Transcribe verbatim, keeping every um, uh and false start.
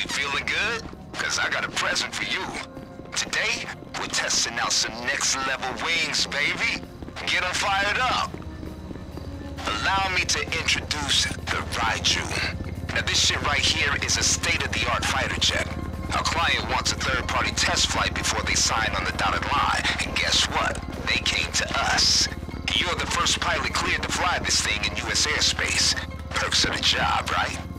Feeling good? Cause I got a present for you. Today, we're testing out some next-level wings, baby. Get them fired up. Allow me to introduce the Raiju. Now this shit right here is a state-of-the-art fighter jet. Our client wants a third-party test flight before they sign on the dotted line. And guess what? They came to us. You're the first pilot cleared to fly this thing in U S airspace. Perks of the job, right?